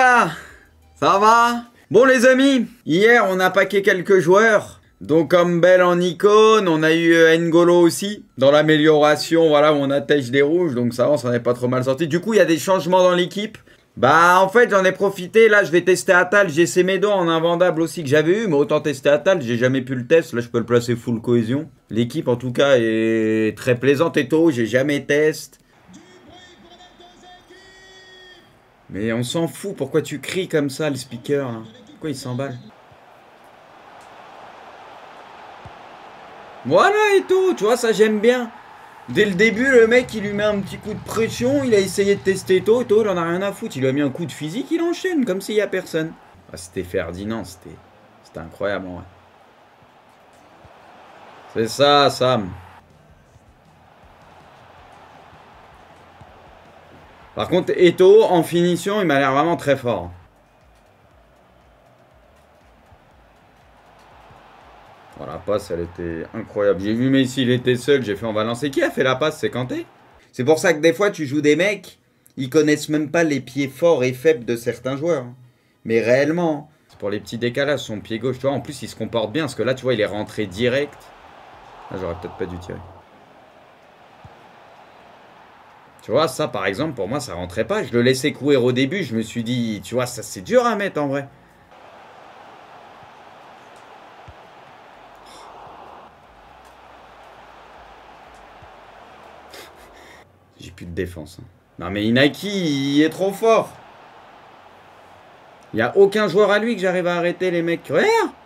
gars, ça va? Bon les amis, hier on a packé quelques joueurs. Donc comme Bell en icône, on a eu N'Golo aussi. Dans l'amélioration, voilà, où on attèche des rouges. Donc ça va, on s'en est pas trop mal sorti. Du coup, il y a des changements dans l'équipe. Bah en fait, j'en ai profité. Là, je vais tester Atal. J'ai Semedo en invendable aussi que j'avais eu. Mais autant tester Atal, j'ai jamais pu le test. Là, je peux le placer full cohésion. L'équipe en tout cas est très plaisante et tôt. J'ai jamais test. Mais on s'en fout. Pourquoi tu cries comme ça, le speaker là? Pourquoi il s'emballe? Voilà Eto'o, tu vois, ça j'aime bien. Dès le début, le mec, il lui met un petit coup de pression, il a essayé de tester Eto'o, il en a rien à foutre. Il lui a mis un coup de physique, il enchaîne, comme s'il n'y a personne. Ah, c'était Ferdinand, c'était incroyable en vrai. C'est ça, Sam. Par contre, Eto'o, en finition, il m'a l'air vraiment très fort. Voilà, la passe, elle était incroyable. J'ai vu Messi, il était seul, j'ai fait on va lancer. Qui a fait la passe? C'est Kanté. C'est pour ça que des fois, tu joues des mecs, ils connaissent même pas les pieds forts et faibles de certains joueurs. Mais réellement, c'est pour les petits décalages, son pied gauche, tu vois. En plus, il se comporte bien, parce que là, tu vois, il est rentré direct. Là, j'aurais peut-être pas dû tirer. Tu vois, ça, par exemple, pour moi, ça rentrait pas. Je le laissais courir au début, je me suis dit, tu vois, ça, c'est dur à mettre, en vrai. J'ai plus de défense. Hein. Non mais Inaki, il est trop fort. Il n'y a aucun joueur à lui que j'arrive à arrêter les mecs. Regarde.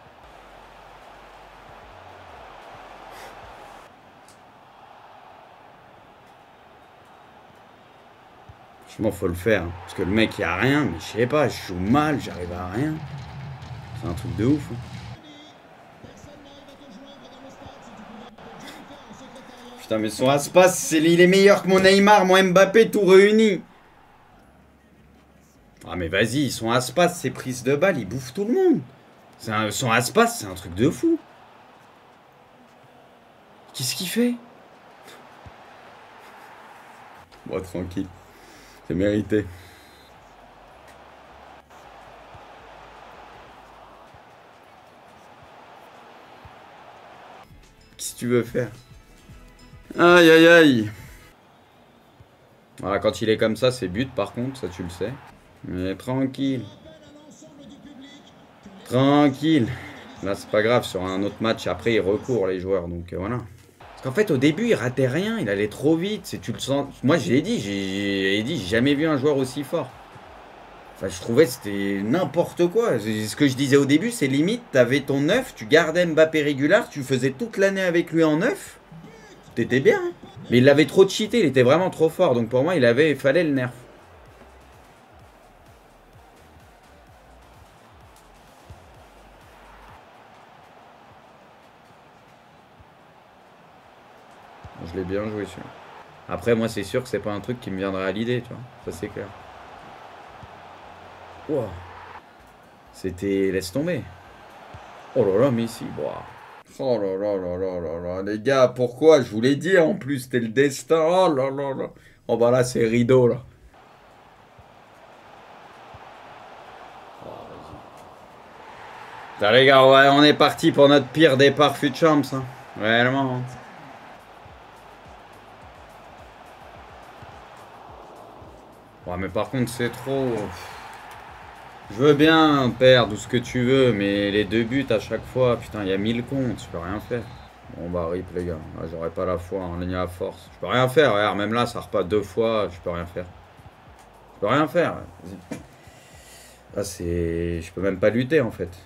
Franchement, faut le faire. Hein. Parce que le mec, il n'y a rien. Mais je sais pas, je joue mal, j'arrive à rien. C'est un truc de ouf. Hein. Putain, mais son Aspas, il est meilleur que mon Neymar, mon Mbappé, tout réuni. Ah mais vas-y, son Aspas, ses prises de balles, il bouffe tout le monde. Son Aspas, c'est un truc de fou. Qu'est-ce qu'il fait? Bon, tranquille. C'est mérité. Qu'est-ce que tu veux faire? Aïe aïe aïe. Voilà, quand il est comme ça, c'est but par contre, ça tu le sais. Mais tranquille. Tranquille. Là, c'est pas grave, sur un autre match, après, ils recourent les joueurs, donc voilà. Parce qu'en fait, au début, il ratait rien, il allait trop vite, tu le sens... Moi, je l'ai dit, j'ai jamais vu un joueur aussi fort. Enfin, je trouvais que c'était n'importe quoi. Ce que je disais au début, c'est limite, t'avais ton 9, tu gardais Mbappé régulier, tu faisais toute l'année avec lui en 9. T'étais bien, hein. Mais il l'avait trop cheaté, il était vraiment trop fort. Donc pour moi, il fallait le nerf. Je l'ai bien joué, celui-là. Après, moi, c'est sûr que c'est pas un truc qui me viendrait à l'idée, tu vois. Ça, c'est clair. Wow. C'était... Laisse tomber. Oh là là, Messi. Wow. Oh là là là là là là. Les gars, pourquoi? Je vous l'ai dit, en plus, c'était le destin. Oh là là là. Oh bah là, c'est rideau, là. Oh, vas-y. Les gars, ouais, on est parti pour notre pire départ FUT Champs. Hein. Réellement. Ouais, mais par contre, c'est trop... Je veux bien perdre ou ce que tu veux, mais les 2 buts à chaque fois, putain, il y a 1000 comptes, je peux rien faire. Bon bah rip les gars, j'aurais pas la foi en ligne à force. Je peux rien faire, regarde, même là ça repart 2 fois, je peux rien faire. Je peux rien faire. Là c'est... Je peux même pas lutter en fait.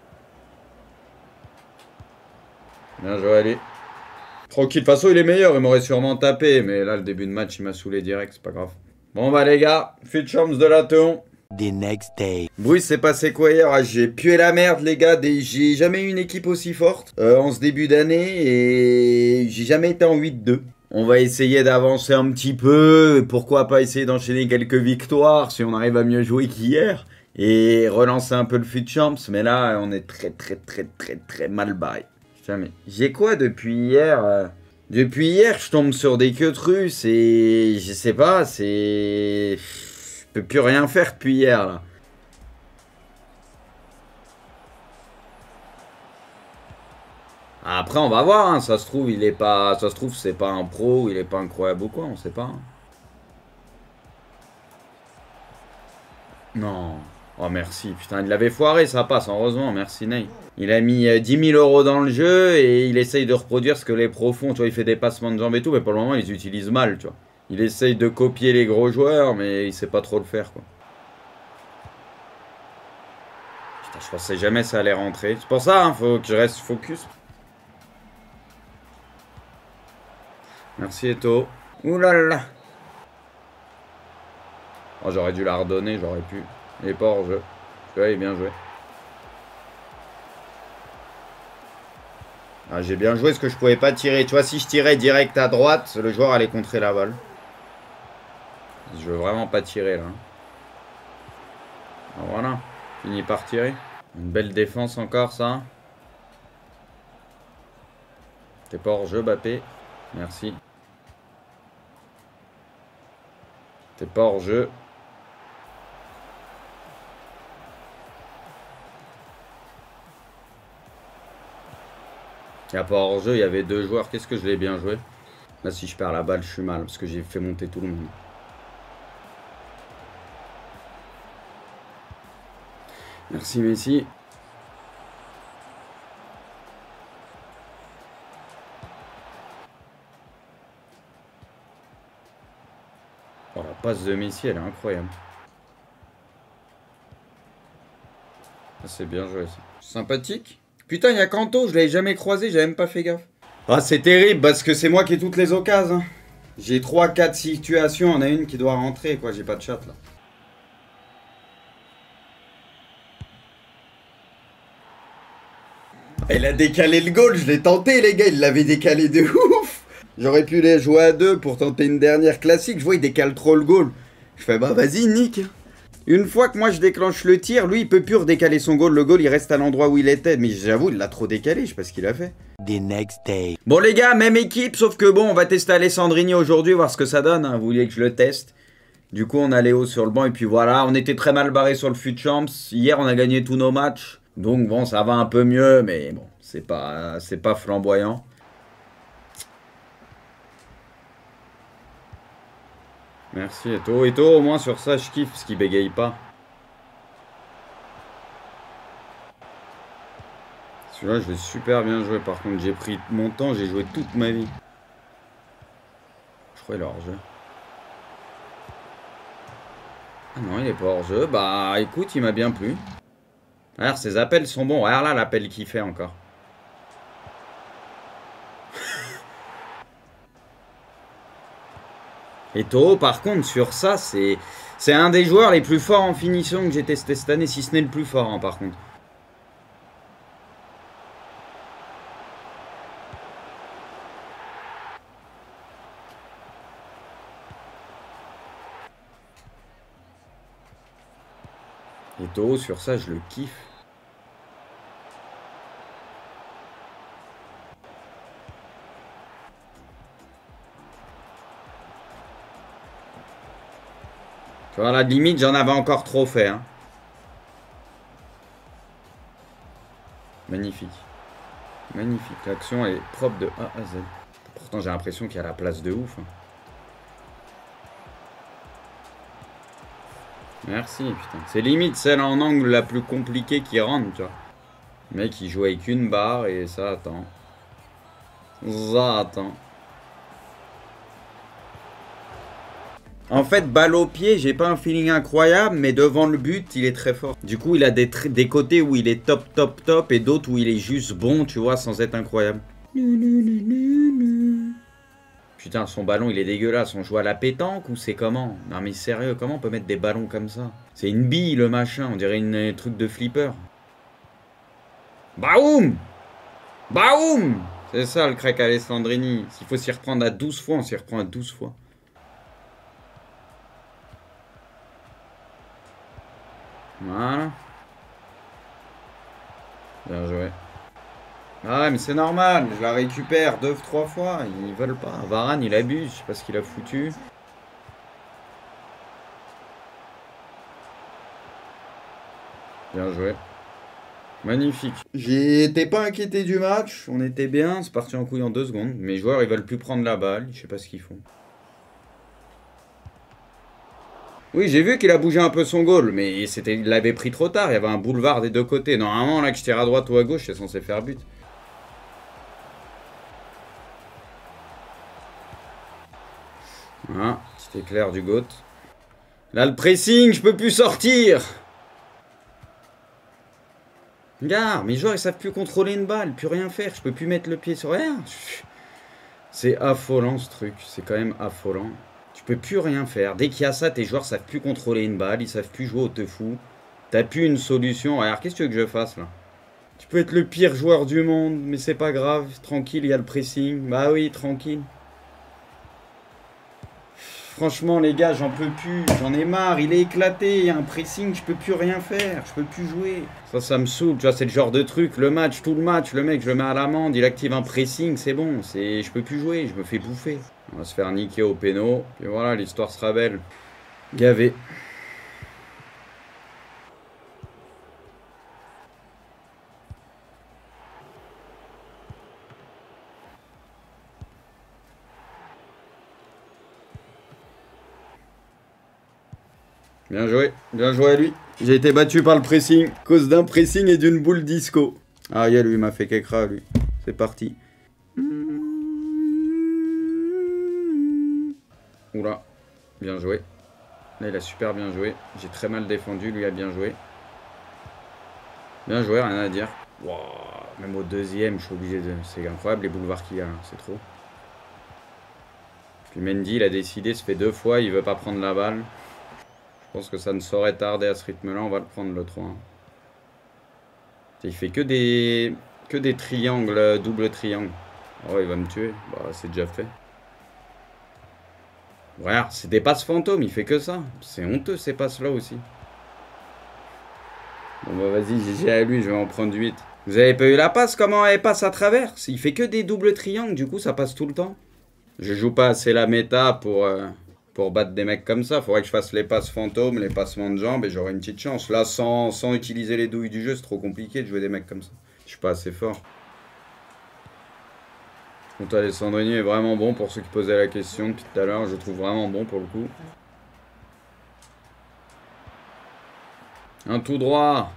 Bien joué Ali. Tranquille, de toute façon il est meilleur, il m'aurait sûrement tapé, mais là le début de match il m'a saoulé direct, c'est pas grave. Bon bah les gars, FUT Champs de la Théon. The next day. Oui, c'est passé quoi hier? Ah, j'ai pué la merde, les gars. J'ai jamais eu une équipe aussi forte en ce début d'année et j'ai jamais été en 8-2. On va essayer d'avancer un petit peu. Pourquoi pas essayer d'enchaîner quelques victoires si on arrive à mieux jouer qu'hier et relancer un peu le FUT Champs. Mais là, on est très mal barré. Jamais. J'ai quoi depuis hier? Depuis hier, je tombe sur des queues russes et je sais pas, c'est... Je peux plus rien faire depuis hier, là. Après, on va voir, hein. Ça se trouve, il est pas. Ça se trouve, c'est pas un pro, ou il est pas incroyable ou quoi, on sait pas. Hein. Non. Oh, merci. Putain, il l'avait foiré, ça passe, heureusement. Merci, Ney. Il a mis 10 000 € dans le jeu et il essaye de reproduire ce que les pros font. Tu vois, il fait des passements de jambes et tout, mais pour le moment, ils utilisent mal, tu vois. Il essaye de copier les gros joueurs, mais il sait pas trop le faire, quoi. Putain, je pensais jamais ça allait rentrer. C'est pour ça, hein, faut que je reste focus. Merci, Eto. Ouh là là. Oh, j'aurais dû la redonner, j'aurais pu. Il est pas hors jeu. Tu vois, il est bien joué. Ah, j'ai bien joué ce que je pouvais pas tirer. Tu vois, si je tirais direct à droite, le joueur allait contrer la balle. Je veux vraiment pas tirer là. Ah, voilà. Fini par tirer. Une belle défense encore, ça. T'es pas hors jeu, Bappé. Merci. T'es pas hors jeu. Il n'y a pas hors jeu, il y avait 2 joueurs. Qu'est-ce que je l'ai bien joué? Là, si je perds la balle, je suis mal. Parce que j'ai fait monter tout le monde. Merci, Messi. Oh, la passe de Messi, elle est incroyable. Ah, c'est bien joué, ça. Sympathique. Putain, il y a Kanto, je l'avais jamais croisé, j'avais même pas fait gaffe. Ah, c'est terrible, parce que c'est moi qui ai toutes les occasions. Hein. J'ai 3-4 situations, on a une qui doit rentrer, quoi. J'ai pas de chat, là. Il a décalé le goal, je l'ai tenté, les gars, il l'avait décalé de ouf. J'aurais pu les jouer à 2 pour tenter une dernière classique. Je vois, il décale trop le goal. Je fais, bah vas-y, nique. Une fois que moi je déclenche le tir, lui il peut plus redécaler son goal. Le goal il reste à l'endroit où il était. Mais j'avoue, il l'a trop décalé, je sais pas ce qu'il a fait. The next day. Bon les gars, même équipe, sauf que bon, on va tester Alessandrini aujourd'hui, voir ce que ça donne. Hein. Vous vouliez que je le teste. Du coup, on a Léo sur le banc et puis voilà. On était très mal barré sur le FUT Champs. Hier, on a gagné tous nos matchs. Donc bon, ça va un peu mieux, mais bon, c'est pas flamboyant. Merci Eto. Eto, au moins sur ça, je kiffe parce qu'il bégaye pas. Celui-là, je l'ai super bien joué. Par contre, j'ai pris mon temps, j'ai joué toute ma vie. Je crois qu'il est hors jeu. Ah non, il est pas hors jeu. Bah écoute, il m'a bien plu. Alors, ses appels sont bons. Regarde là l'appel qu'il fait encore. Eto, par contre, sur ça, c'est un des joueurs les plus forts en finition que j'ai testé cette année, si ce n'est le plus fort, hein, par contre. Eto, sur ça, je le kiffe. Tu vois, à la limite, j'en avais encore trop fait. Hein. Magnifique. Magnifique. L'action est propre de A à Z. Pourtant, j'ai l'impression qu'il y a la place de ouf. Hein. Merci, putain. C'est limite celle en angle la plus compliquée qui rentre, tu vois. Le mec, il joue avec une barre et ça attend. Ça attend. En fait, balle au pied, j'ai pas un feeling incroyable, mais devant le but, il est très fort. Du coup, il a des côtés où il est top, top, top, et d'autres où il est juste bon, tu vois, sans être incroyable. Putain, son ballon, il est dégueulasse. On joue à la pétanque ou c'est comment? Non mais sérieux, comment on peut mettre des ballons comme ça? C'est une bille, le machin, on dirait un truc de flipper. Baoum! Baoum! C'est ça le crack Alessandrini. S'il faut s'y reprendre à 12 fois, on s'y reprend à 12 fois. Voilà. Bien joué. Ah ouais, mais c'est normal, je la récupère 2-3 fois, ils veulent pas. Varane, il abuse, je sais pas ce qu'il a foutu. Bien joué. Magnifique. J'étais pas inquiété du match, on était bien, c'est parti en couille en 2 secondes. Mes joueurs ils veulent plus prendre la balle, je sais pas ce qu'ils font. Oui, j'ai vu qu'il a bougé un peu son goal, mais il l'avait pris trop tard, il y avait un boulevard des deux côtés. Normalement là que je tire à droite ou à gauche, c'est censé faire but. Voilà, petit éclair du GOAT. Là le pressing, je peux plus sortir. Regarde, mes joueurs ils savent plus contrôler une balle, plus rien faire, je peux plus mettre le pied sur rien. C'est affolant ce truc, c'est quand même affolant. Tu peux plus rien faire. Dès qu'il y a ça, tes joueurs savent plus contrôler une balle, ils savent plus jouer au teufou. T'as plus une solution. Alors qu'est-ce que tu veux que je fasse là? Tu peux être le pire joueur du monde, mais c'est pas grave, tranquille, il y a le pressing. Bah oui, tranquille. Franchement les gars, j'en peux plus, j'en ai marre, il est éclaté, il y a un pressing, je peux plus rien faire, je peux plus jouer. Ça me saoule, tu vois, c'est le genre de truc, le match, tout le match, le mec je le mets à l'amende, il active un pressing, c'est bon, je peux plus jouer, je me fais bouffer. On va se faire niquer au péno, et voilà, l'histoire sera belle. Gavé. Bien joué à lui. J'ai été battu par le pressing, à cause d'un pressing et d'une boule disco. Ah, lui, il m'a fait qu'écra, lui. C'est parti. Oula, bien joué. Là, il a super bien joué. J'ai très mal défendu, lui a bien joué. Bien joué, rien à dire. Wow, même au deuxième, je suis obligé de... C'est incroyable les boulevards qu'il y a, hein. C'est trop. Puis Mendy, il a décidé, ça fait 2 fois, il veut pas prendre la balle. Je pense que ça ne saurait tarder à ce rythme-là, on va le prendre le 3. Il fait que des triangles, double triangle. Oh, il va me tuer. Bah, c'est déjà fait. Voilà, c'est des passes fantômes, il fait que ça. C'est honteux ces passes-là aussi. Bon bah vas-y, GG à lui, je vais en prendre 8. Vous avez pas eu la passe, comment elle passe à travers? Il fait que des doubles triangles, du coup ça passe tout le temps. Je joue pas assez la méta pour battre des mecs comme ça. Faudrait que je fasse les passes fantômes, les passements de jambes et j'aurai une petite chance. Là, sans utiliser les douilles du jeu, c'est trop compliqué de jouer des mecs comme ça. Je suis pas assez fort. Contre Alessandrini est vraiment bon pour ceux qui posaient la question depuis tout à l'heure. Je le trouve vraiment bon pour le coup. Un tout droit.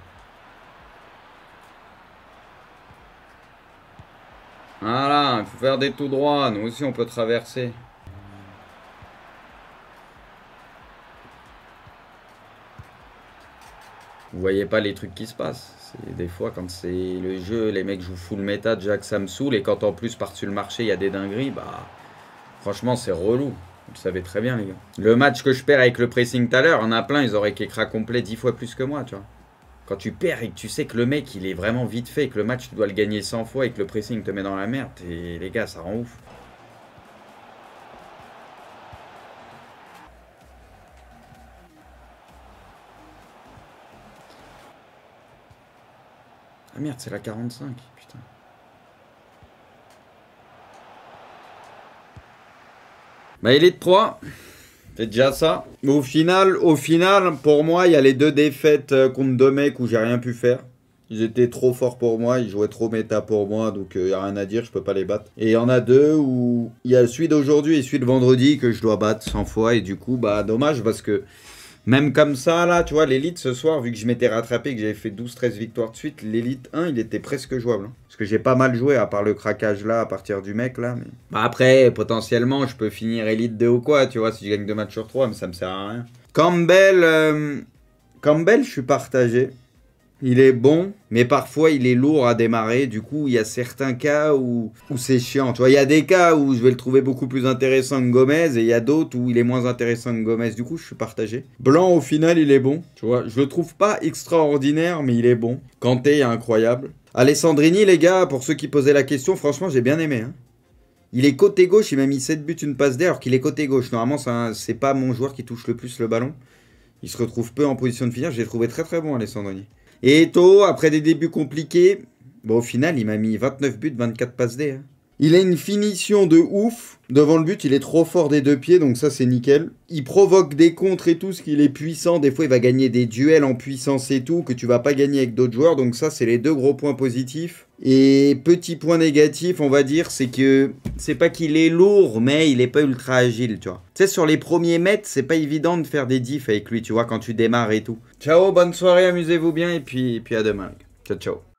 Voilà, il faut faire des tout droits. Nous aussi, on peut traverser. Vous voyez pas les trucs qui se passent. Des fois, quand c'est le jeu, les mecs jouent full méta, déjà que ça me saoule. Et quand en plus, par-dessus le marché, il y a des dingueries, bah... Franchement, c'est relou. Vous le savez très bien, les gars. Le match que je perds avec le pressing tout à l'heure, on a plein, ils auraient qu'écra complet 10 fois plus que moi, tu vois. Quand tu perds et que tu sais que le mec, il est vraiment vite fait, et que le match, tu dois le gagner 100 fois et que le pressing te met dans la merde, et les gars, ça rend ouf. Ah merde, c'est la 45, putain. Bah, il est de 3. C'est déjà ça. Mais au final, pour moi, il y a les 2 défaites contre 2 mecs où j'ai rien pu faire. Ils étaient trop forts pour moi, ils jouaient trop méta pour moi, donc il n'y a rien à dire, je peux pas les battre. Et il y en a 2 où il y a celui d'aujourd'hui et celui de vendredi que je dois battre 100 fois. Et du coup, bah dommage parce que même comme ça, là, tu vois, l'élite ce soir, vu que je m'étais rattrapé, que j'avais fait 12-13 victoires de suite, l'élite 1, il était presque jouable. Hein. Parce que j'ai pas mal joué, à part le craquage là, à partir du mec là. Mais... Bah après, potentiellement, je peux finir élite 2 ou quoi, tu vois, si je gagne 2 matchs sur 3, mais ça me sert à rien. Campbell, je suis partagé. Il est bon, mais parfois il est lourd à démarrer. Du coup, il y a certains cas où c'est chiant. Tu vois, il y a des cas où je vais le trouver beaucoup plus intéressant que Gomez, et il y a d'autres où il est moins intéressant que Gomez. Du coup, je suis partagé. Blanc, au final, il est bon. Tu vois, je le trouve pas extraordinaire, mais il est bon. Kanté est incroyable. Alessandrini, les gars, pour ceux qui posaient la question, franchement, j'ai bien aimé. Hein. Il est côté gauche, il m'a mis 7 buts, une passe D, alors qu'il est côté gauche. Normalement, c'est pas mon joueur qui touche le plus le ballon. Il se retrouve peu en position de finir. J'ai trouvé très très bon, Alessandrini. Et Eto'o, après des débuts compliqués, bon, au final, il m'a mis 29 buts, 24 passes D. Hein. Il a une finition de ouf. Devant le but, il est trop fort des 2 pieds, donc ça c'est nickel. Il provoque des contres et tout, ce qu'il est puissant. Des fois, il va gagner des duels en puissance et tout, que tu vas pas gagner avec d'autres joueurs. Donc ça, c'est les 2 gros points positifs. Et petit point négatif, on va dire, c'est que c'est pas qu'il est lourd, mais il est pas ultra agile, tu vois. Tu sais, sur les premiers mètres, c'est pas évident de faire des diffs avec lui, tu vois, quand tu démarres et tout. Ciao, bonne soirée, amusez-vous bien, et puis à demain. Ciao, ciao.